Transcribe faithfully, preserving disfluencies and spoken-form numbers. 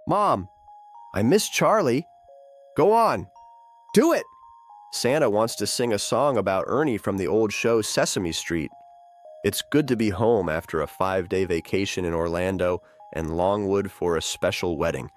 Mom, I miss Charlie. Go on. Do it! Santa wants to sing a song about Ernie from the old show Sesame Street. It's good to be home after a five-day vacation in Orlando and Longwood for a special wedding.